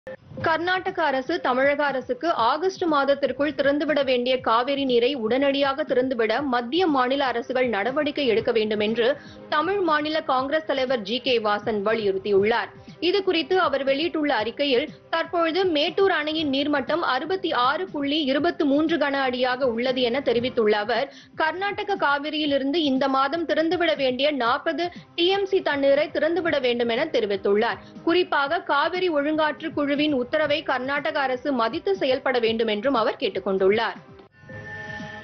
கர்நாடக அரசு தமிழக அரசுக்கு ஆகஸ்ட் மாதத்திற்குள் திறந்துவிட வேண்டிய காவிரி நீரை உடனடியாக திறந்துவிட மத்திய மாநில அரசுகள் நடவடிக்கை எடுக்க வேண்டும் என்று தமிழ் மாநில காங்கிரஸ் தலைவர் ஜி.கே. வாசன் வலியுறுத்தியுள்ளார். இதுகுறித்து அவர் வெளியிட்டுள்ள அறிக்கையில், தற்பொழுது மேட்டூர் அணையின் நீர்மட்டம் 66.23 கன அடியாக உள்ளது என தெரிவித்துள்ள அவர், கர்நாடக காவிரியிலிருந்து இந்த மாதம் திறந்துவிட வேண்டிய 40 TMC தண்ணீரை திறந்துவிட வேண்டும் என தெரிவித்துள்ளார். குறிப்பாக காவிரி ஒழுங்காற்று குழுவின் உத்தரவை கர்நாடக அரசு மதித்து செயல்பட வேண்டும் என்றும் அவர் கேட்டுக் கொண்டுள்ளார்.